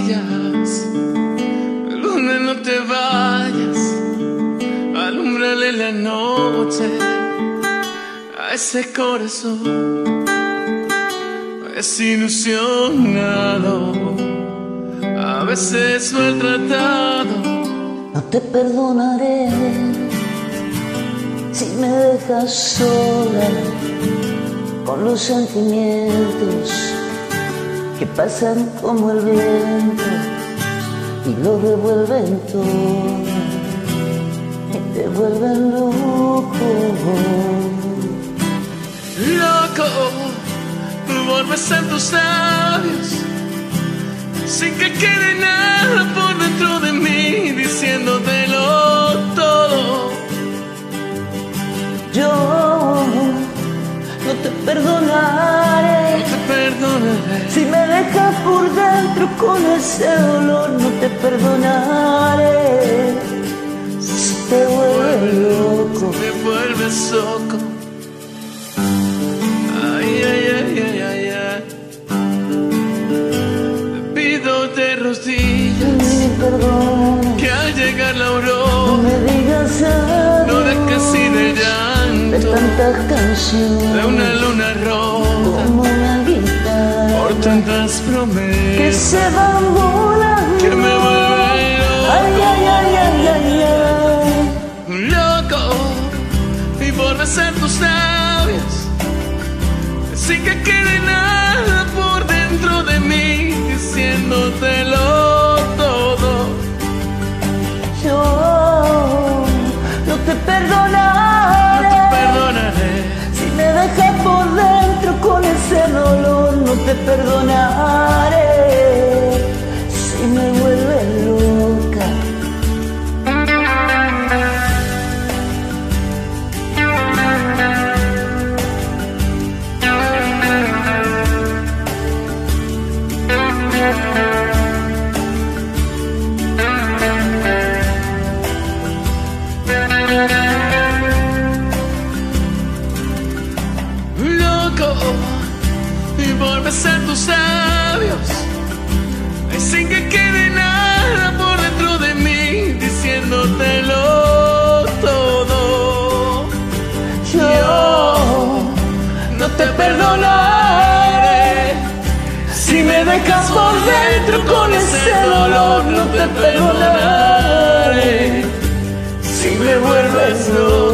rodillas. Luna, no te vayas, alúmbrale la noche a ese corazón desilusionado, a veces maltratado. No te perdonaré si me dejas sola con los sentimientos que pasan como el viento y lo revuelven todo y te vuelven loco. Loco por besar tus labios sin que quede nada por dentro de mí, diciéndotelo todo. Yo no te perdonaré, No te perdonaré si me dejas por dentro con ese dolor. No te perdonaré si te vuelves loco. me vuelves loco. Ay, ay, ay, ay, ay, ay. Te pido de rodillas Mi perdón, que al llegar la no aurora me digas no dejes así de de llanto, tantas de canciones una luna rota, como una guitarra por tantas que promesas se van volando. que me vuelven Ay, ay, ay, ay, ay, ay. loco y por besar tus labios sin que quede nada por dentro de mí, diciéndotelo todo. Yo no te No te perdonaré perdonaré si me dejas por dentro con ese dolor. No te perdonaré si me vuelves loca. loco y por besar tus labios sin que quede nada por dentro de mí, diciéndotelo todo. Yo no te perdonaré si me dejas por dentro con ese dolor. No te perdonaré si me vuelves loco.